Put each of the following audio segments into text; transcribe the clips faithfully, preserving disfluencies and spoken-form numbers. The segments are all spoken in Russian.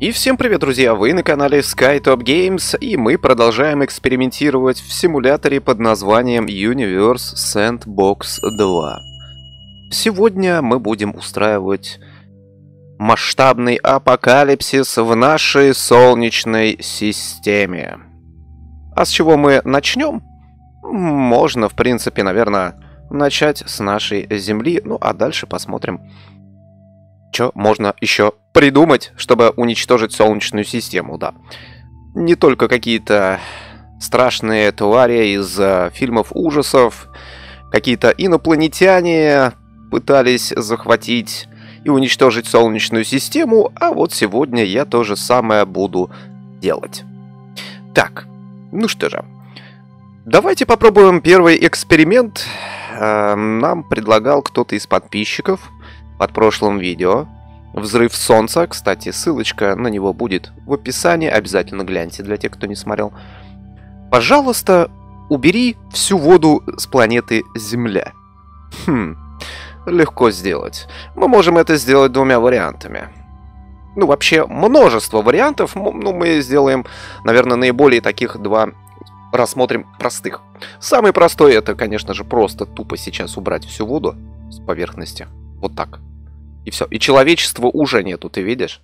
И всем привет, друзья! Вы на канале SkyTop Games, и мы продолжаем экспериментировать в симуляторе под названием Universe Sandbox два. Сегодня мы будем устраивать масштабный апокалипсис в нашей Солнечной системе. А с чего мы начнем? Можно, в принципе, наверное, начать с нашей Земли, ну а дальше посмотрим, что можно еще придумать, чтобы уничтожить Солнечную систему, да. Не только какие-то страшные твари из э, фильмов ужасов, какие-то инопланетяне пытались захватить и уничтожить Солнечную систему, а вот сегодня я то же самое буду делать. Так, ну что же, давайте попробуем первый эксперимент. Э, нам предлагал кто-то из подписчиков под прошлым видео. Взрыв Солнца. Кстати, ссылочка на него будет в описании. Обязательно гляньте для тех, кто не смотрел. Пожалуйста, убери всю воду с планеты Земля. Хм, легко сделать. Мы можем это сделать двумя вариантами. Ну, вообще, множество вариантов. Ну, мы сделаем, наверное, наиболее таких два. Рассмотрим простых. Самый простой — это, конечно же, просто тупо сейчас убрать всю воду с поверхности. Вот так. И все. И человечества уже нету, ты видишь?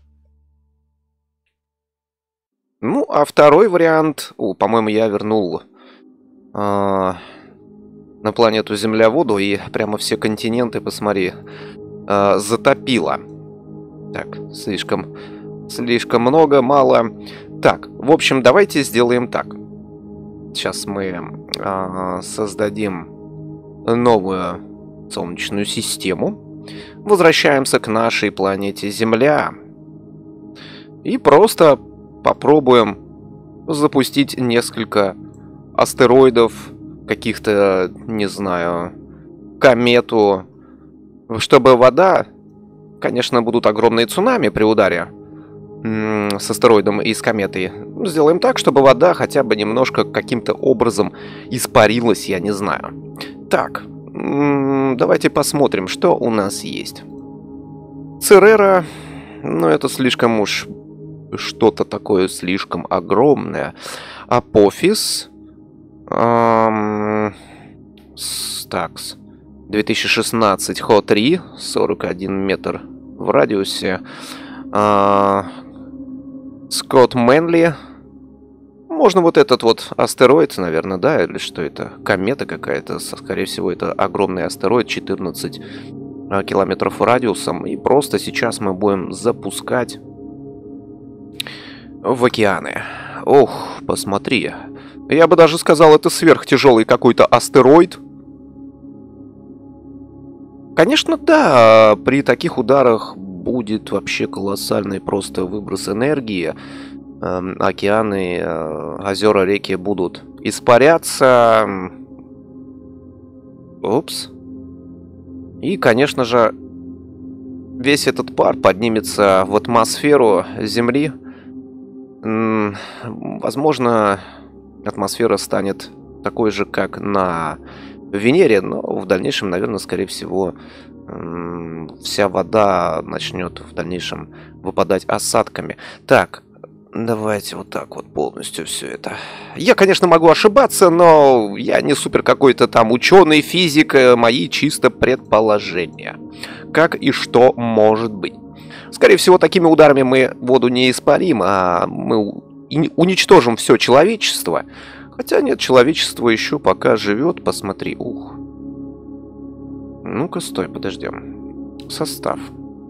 Ну, а второй вариант... О, по-моему, я вернул э, на планету Земля воду, и прямо все континенты, посмотри, э, затопило. Так, слишком... Слишком много, мало. Так, в общем, давайте сделаем так. Сейчас мы э, создадим новую Солнечную систему. Возвращаемся к нашей планете Земля. И просто попробуем запустить несколько астероидов, каких-то, не знаю, комету. Чтобы вода... Конечно, будут огромные цунами при ударе с астероидом и с кометой. Сделаем так, чтобы вода хотя бы немножко каким-то образом испарилась, я не знаю. Так... Давайте посмотрим, что у нас есть. Церера, ну это слишком уж что-то такое слишком огромное. Апофис. Эм, Стакс. две тысячи шестнадцать Хо три, сорок один метр в радиусе. Э, Скотт Мэнли. Можно вот этот вот астероид, наверное, да, или что это? Комета какая-то, скорее всего, это огромный астероид, четырнадцать километров радиусом. И просто сейчас мы будем запускать в океаны. Ох, посмотри. Я бы даже сказал, это сверхтяжелый какой-то астероид. Конечно, да, при таких ударах будет вообще колоссальный просто выброс энергии. Океаны, озера, реки будут испаряться. Упс. И, конечно же, весь этот пар поднимется в атмосферу Земли. Возможно, атмосфера станет такой же, как на Венере, но в дальнейшем, наверное, скорее всего, вся вода начнет в дальнейшем выпадать осадками. Так. Давайте вот так вот полностью все это. Я, конечно, могу ошибаться, но я не супер какой-то там ученый, физик. Мои чисто предположения. Как и что может быть. Скорее всего, такими ударами мы воду не испарим, а мы уничтожим все человечество. Хотя нет, человечество еще пока живет. Посмотри. Ух. Ну-ка, стой, подождем. Состав.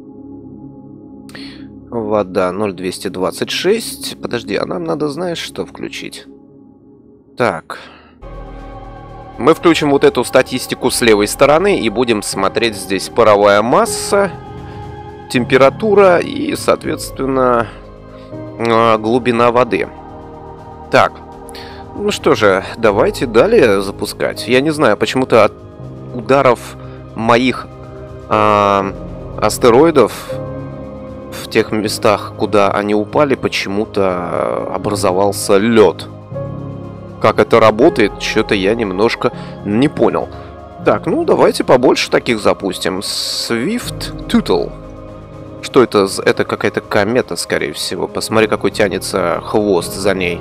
Вода ноль двести двадцать шесть. Подожди, а нам надо, знаешь, что включить? Так. Мы включим вот эту статистику с левой стороны и будем смотреть здесь паровая масса, температура и, соответственно, глубина воды. Так. Ну что же, давайте далее запускать. Я не знаю, почему-то от ударов моих э, астероидов в тех местах, куда они упали, почему-то образовался лед. Как это работает, что-то я немножко не понял. Так, ну давайте побольше таких запустим. Swift Total. Что это? Это какая-то комета, скорее всего. Посмотри, какой тянется хвост за ней.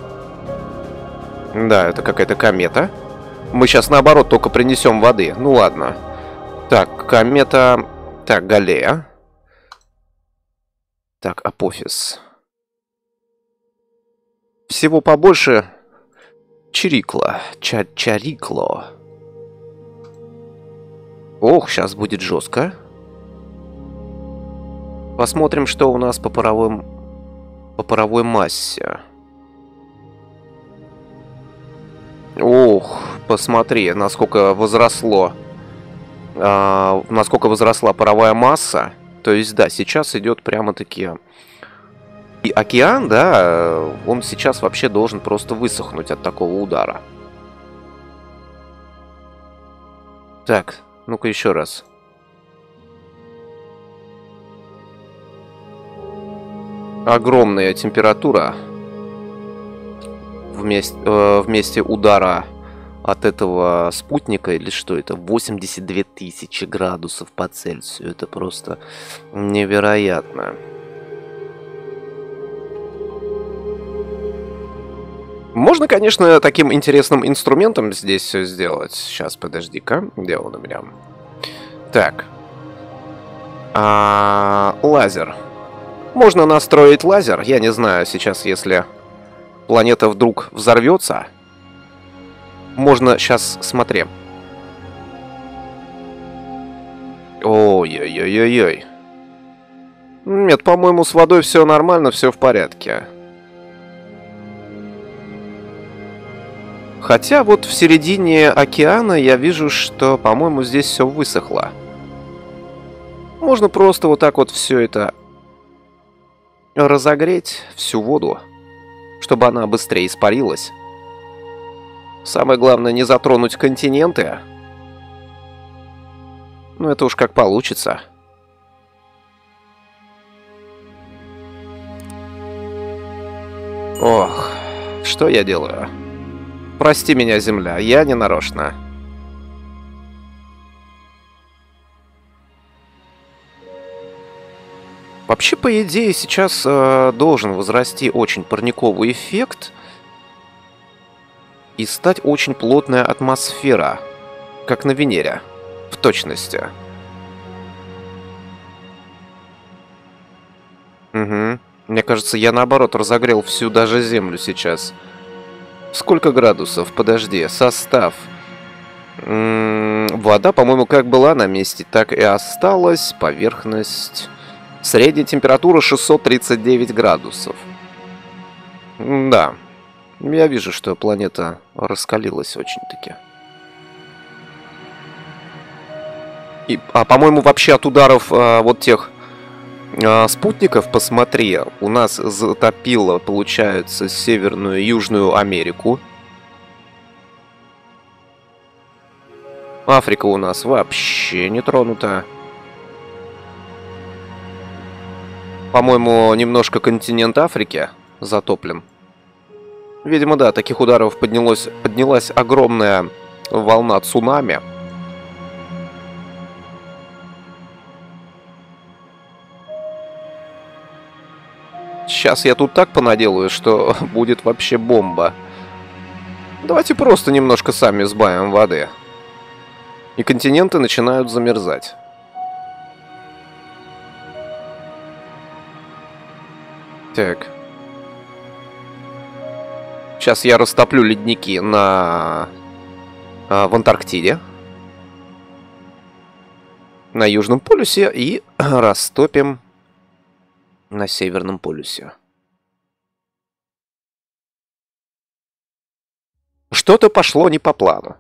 Да, это какая-то комета. Мы сейчас, наоборот, только принесем воды. Ну, ладно. Так, комета... Так, Галлея. Так, Апофис. Всего побольше... Чирикло. Ча Чарикло. Ох, сейчас будет жестко. Посмотрим, что у нас по паровым... по паровой массе. Ох, посмотри, насколько возросло, а, насколько возросла паровая масса. То есть, да, сейчас идет прямо-таки... И океан, да, он сейчас вообще должен просто высохнуть от такого удара. Так, ну-ка еще раз. Огромная температура. Вместе, э, вместе удара от этого спутника, или что это, восемьдесят две тысячи градусов по Цельсию. Это просто невероятно. Можно, конечно, таким интересным инструментом здесь все сделать. Сейчас, подожди-ка, где он у меня? Так. А, лазер. Можно настроить лазер. Я не знаю, сейчас, если... планета вдруг взорвется. Можно сейчас, смотри. Ой-ой-ой-ой-ой. Нет, по-моему, с водой все нормально, все в порядке. Хотя вот в середине океана я вижу, что, по-моему, здесь все высохло. Можно просто вот так вот все это разогреть, всю воду, чтобы она быстрее испарилась. Самое главное, не затронуть континенты. Ну, это уж как получится. Ох, что я делаю? Прости меня, Земля, я не нарочно. Вообще, по идее, сейчас э, должен возрасти очень парниковый эффект и стать очень плотная атмосфера, как на Венере, в точности. Угу. Мне кажется, я наоборот разогрел всю даже Землю сейчас. Сколько градусов? Подожди, состав. М-м, вода, по-моему, как была на месте, так и осталась. Поверхность... Средняя температура шестьсот тридцать девять градусов. Да. Я вижу, что планета раскалилась очень-таки. И, а, по-моему, вообще от ударов а, вот тех а, спутников, посмотри, у нас затопило, получается, Северную и Южную Америку. Африка у нас вообще не тронута. По-моему, немножко континент Африки затоплен. Видимо, да, таких ударов поднялось, поднялась огромная волна цунами. Сейчас я тут так понаделаю, что будет вообще бомба. Давайте просто немножко сами сбавим воды. И континенты начинают замерзать. Так. Сейчас я растоплю ледники на... А, в Антарктиде. На Южном полюсе. И растопим на Северном полюсе. Что-то пошло не по плану.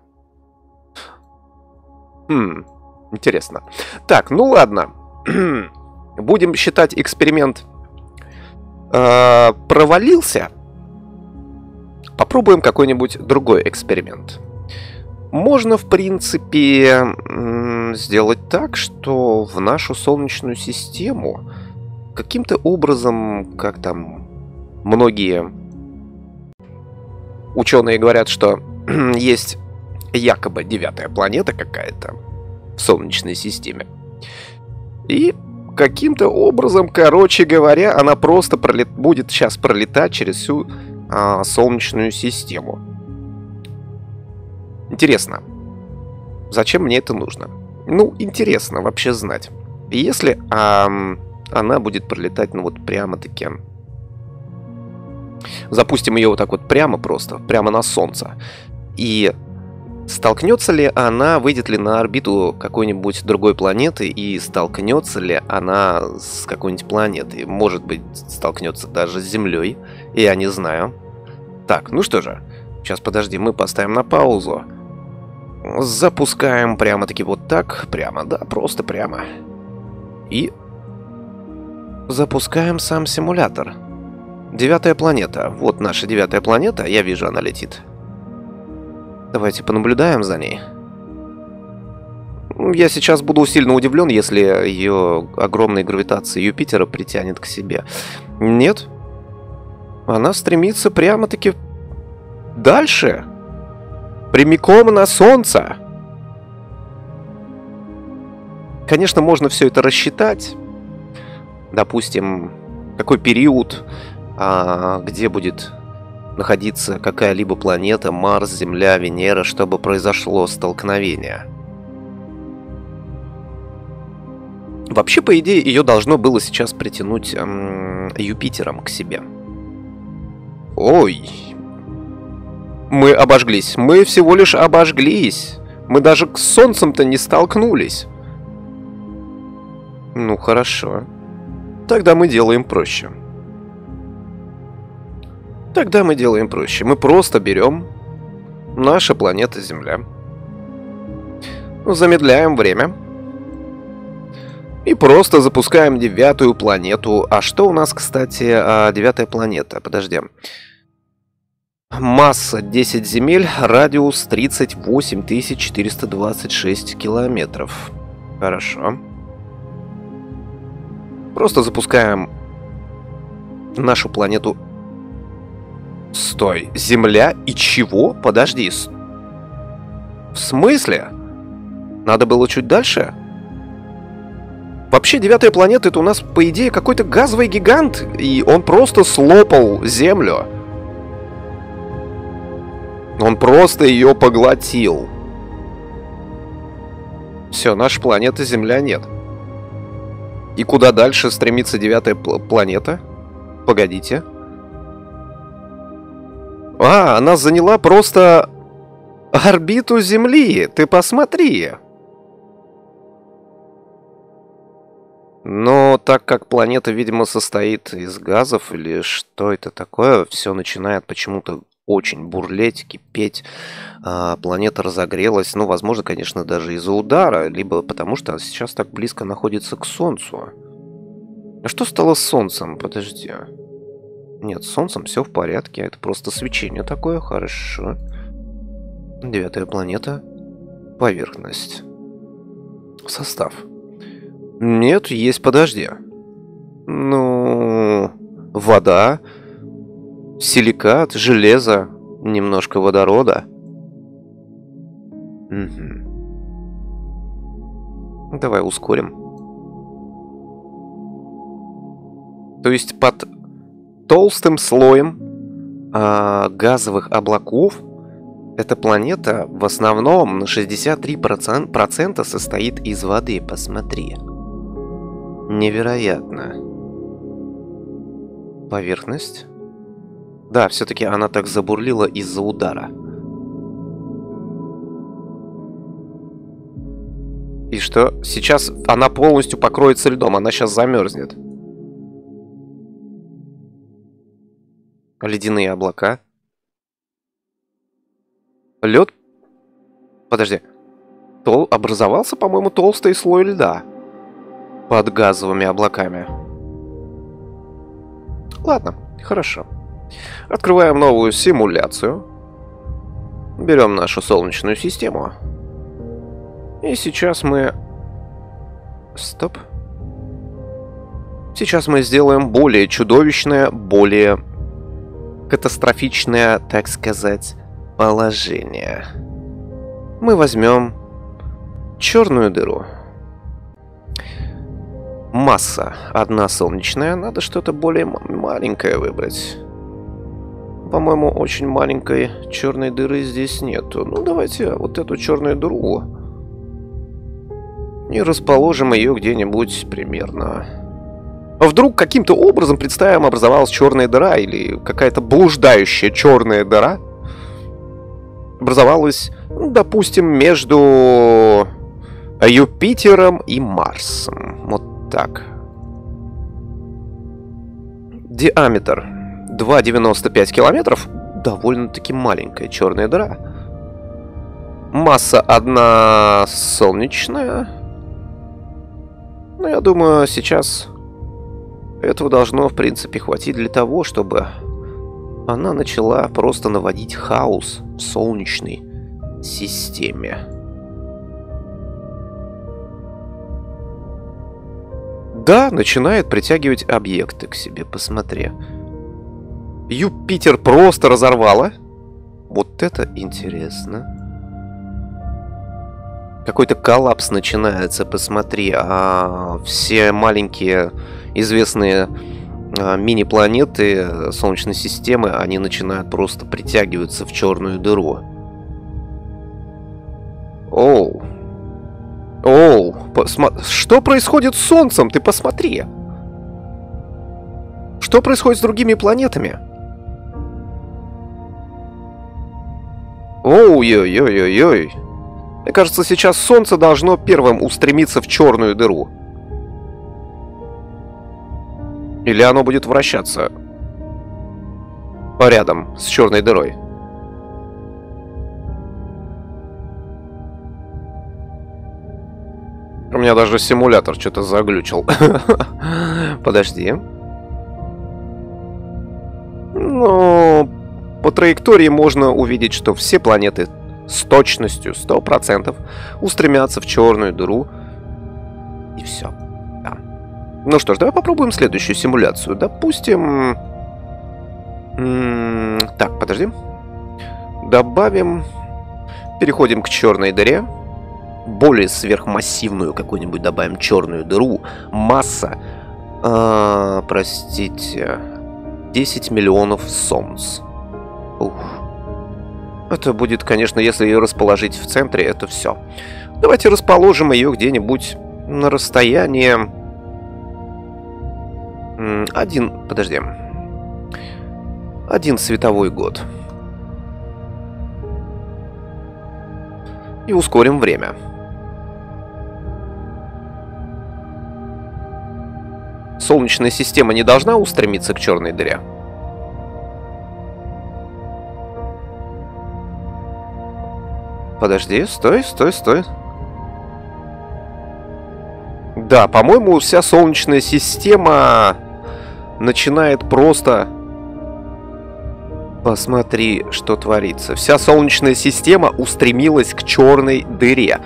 Хм, интересно. Так, ну ладно. Будем считать эксперимент э, провалился. Попробуем какой-нибудь другой эксперимент. Можно, в принципе, сделать так, что в нашу Солнечную систему каким-то образом, как там многие ученые говорят, что есть якобы девятая планета какая-то в Солнечной системе. И каким-то образом, короче говоря, она просто пролет... будет сейчас пролетать через всю а, Солнечную систему. Интересно, зачем мне это нужно? Ну, интересно вообще знать. Если а, она будет пролетать, ну вот прямо-таки... Запустим ее вот так вот прямо просто, прямо на Солнце. И столкнется ли она, выйдет ли на орбиту какой-нибудь другой планеты, и столкнется ли она с какой-нибудь планетой? Может быть, столкнется даже с Землей, я не знаю. Так, ну что же, сейчас подожди, мы поставим на паузу. Запускаем прямо-таки вот так, прямо, да, просто прямо. И запускаем сам симулятор. Девятая планета. Вот наша девятая планета. Я вижу, она летит. Давайте понаблюдаем за ней. Я сейчас буду сильно удивлен, если ее огромной гравитация Юпитера притянет к себе. Нет. Она стремится прямо-таки дальше. Прямиком на Солнце. Конечно, можно все это рассчитать. Допустим, какой период... А где будет находиться какая-либо планета, Марс, Земля, Венера, чтобы произошло столкновение. Вообще, по идее, ее должно было сейчас притянуть эм, Юпитером к себе. Ой. Мы обожглись. Мы всего лишь обожглись. Мы даже с Солнцем-то не столкнулись. Ну, хорошо. Тогда мы делаем проще. Тогда мы делаем проще. Мы просто берем наша планета Земля, замедляем время и просто запускаем девятую планету. А что у нас, кстати, а, девятая планета? Подожди. Масса десять земель, радиус тридцать восемь тысяч четыреста двадцать шесть километров. Хорошо. Просто запускаем нашу планету. Стой, Земля и чего? Подожди. В смысле? Надо было чуть дальше? Вообще, девятая планета — это у нас, по идее, какой-то газовый гигант, и он просто слопал Землю. Он просто ее поглотил. Все, наша планета Земля нет. И куда дальше стремится девятая пл- планета? Погодите. А, она заняла просто орбиту Земли. Ты посмотри. Но так как планета, видимо, состоит из газов или что это такое, все начинает почему-то очень бурлеть, кипеть. А, планета разогрелась. Ну, возможно, конечно, даже из-за удара, либо потому что она сейчас так близко находится к Солнцу. А что стало с Солнцем? Подожди. Нет, с Солнцем все в порядке. Это просто свечение такое. Хорошо. Девятая планета. Поверхность. Состав. Нет, есть, подожди. Ну... Вода. Силикат, железо. Немножко водорода. Угу. Давай ускорим. То есть под толстым слоем э, газовых облаков эта планета в основном на шестьдесят три процента состоит из воды. Посмотри. Невероятно. Поверхность. Да, все-таки она так забурлила из-за удара. И что? Сейчас она полностью покроется льдом. Она сейчас замерзнет. Ледяные облака. Лед. Подожди. Тол... Образовался, по-моему, толстый слой льда под газовыми облаками. Ладно, хорошо. Открываем новую симуляцию. Берем нашу Солнечную систему. И сейчас мы... Стоп. Сейчас мы сделаем более чудовищное, более катастрофичное, так сказать, положение. Мы возьмем черную дыру. Масса. Одна солнечная. Надо что-то более маленькое выбрать. По-моему, очень маленькой черной дыры здесь нету. Ну, давайте вот эту черную дыру. И расположим ее где-нибудь примерно. А вдруг каким-то образом, представим, образовалась черная дыра или какая-то блуждающая черная дыра образовалась, ну, допустим, между Юпитером и Марсом. Вот так. Диаметр два целых девяносто пять километров. Довольно-таки маленькая черная дыра. Масса одна солнечная. Ну, я думаю, сейчас этого должно, в принципе, хватить для того, чтобы она начала просто наводить хаос в Солнечной системе. Да, начинает притягивать объекты к себе, посмотри. Юпитер просто разорвало. Вот это интересно. Какой-то коллапс начинается, посмотри. А все маленькие известные а, мини-планеты Солнечной системы, они начинают просто притягиваться в черную дыру. Оу. Оу. Посма... Что происходит с Солнцем? Ты посмотри. Что происходит с другими планетами? Оу-ой-ой-ой-ой. Мне кажется, сейчас Солнце должно первым устремиться в черную дыру. Или оно будет вращаться рядом с черной дырой. У меня даже симулятор что-то заглючил. Подожди. Ну, по траектории можно увидеть, что все планеты с точностью сто процентов устремятся в черную дыру. И все. Да. Ну что ж, давай попробуем следующую симуляцию. Допустим... М -м так, подожди. Добавим... Переходим к черной дыре. Более сверхмассивную какую-нибудь добавим черную дыру. Масса... Э простите... десять миллионов солнц. Ух. Это будет, конечно, если ее расположить в центре, это все. Давайте расположим ее где-нибудь на расстоянии... Один... Подожди. Один световой год. И ускорим время. Солнечная система не должна устремиться к черной дыре? Подожди, стой, стой, стой. Да, по-моему, вся Солнечная система начинает просто... Посмотри, что творится. Вся Солнечная система устремилась к черной дыре.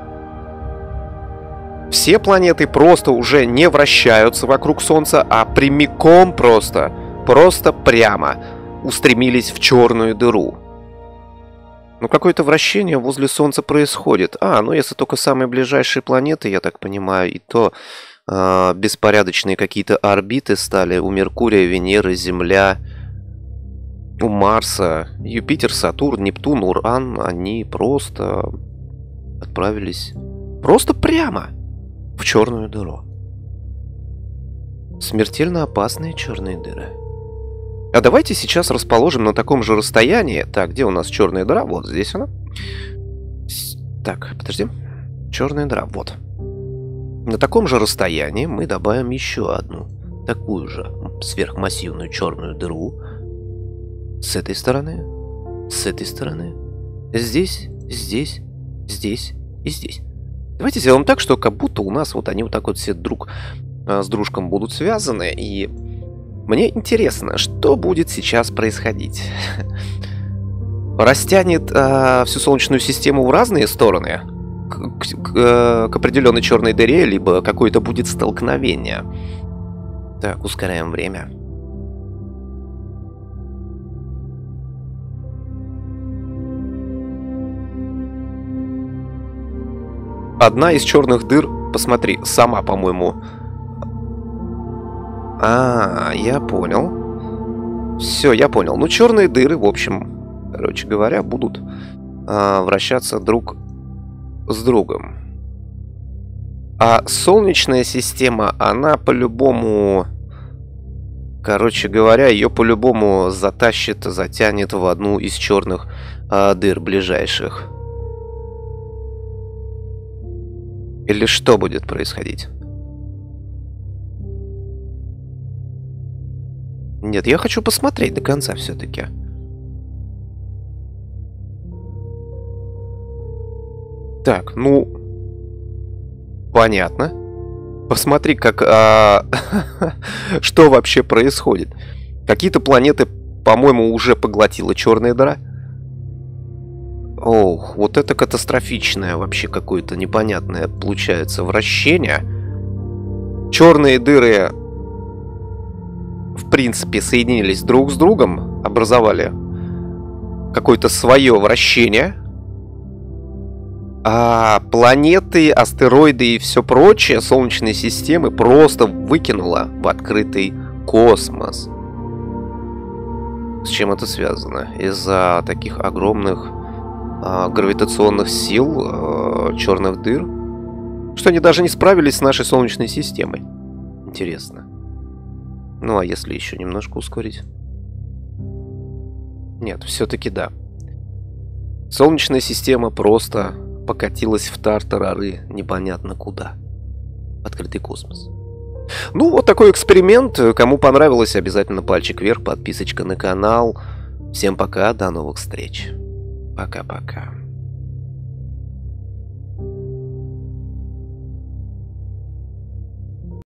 Все планеты просто уже не вращаются вокруг Солнца, а прямиком просто, просто прямо устремились в черную дыру. Ну, какое-то вращение возле Солнца происходит. А, ну если только самые ближайшие планеты, я так понимаю, и то э, беспорядочные какие-то орбиты стали у Меркурия, Венеры, Земля, у Марса, Юпитер, Сатурн, Нептун, Уран, они просто отправились просто прямо в черную дыру. Смертельно опасные черные дыры. А давайте сейчас расположим на таком же расстоянии. Так, где у нас черная дыра? Вот здесь она. Так, подожди. Черная дыра, вот. На таком же расстоянии мы добавим еще одну такую же сверхмассивную черную дыру. С этой стороны, с этой стороны. Здесь, здесь, здесь и здесь. Давайте сделаем так, что как будто у нас вот они вот так вот все друг а, с дружком будут связаны. И мне интересно, что будет сейчас происходить. Растянет а, всю Солнечную систему в разные стороны к, к, к определенной черной дыре, либо какое-то будет столкновение. Так, ускоряем время. Одна из черных дыр, посмотри, сама, по-моему, А, я понял. Все, я понял. Ну, черные дыры, в общем, короче говоря, будут а, вращаться друг с другом. А Солнечная система, она по-любому... Короче говоря, ее по-любому затащит, затянет в одну из черных а, дыр ближайших. Или что будет происходить? Нет, я хочу посмотреть до конца все-таки. Так, ну... Понятно. Посмотри, как... А... что вообще происходит. Какие-то планеты, по-моему, уже поглотила черная дыра. Ох, вот это катастрофичное вообще какое-то непонятное получается вращение. Черные дыры, в принципе, соединились друг с другом, образовали какое-то свое вращение. А планеты, астероиды и все прочее Солнечной системы просто выкинуло в открытый космос. С чем это связано? Из-за таких огромных а, гравитационных сил а, черных дыр, что они даже не справились с нашей Солнечной системой. Интересно. Ну а если еще немножко ускорить? Нет, все-таки да. Солнечная система просто покатилась в тартарары непонятно куда. Открытый космос. Ну, вот такой эксперимент. Кому понравилось, обязательно пальчик вверх, подписочка на канал. Всем пока, до новых встреч. Пока-пока.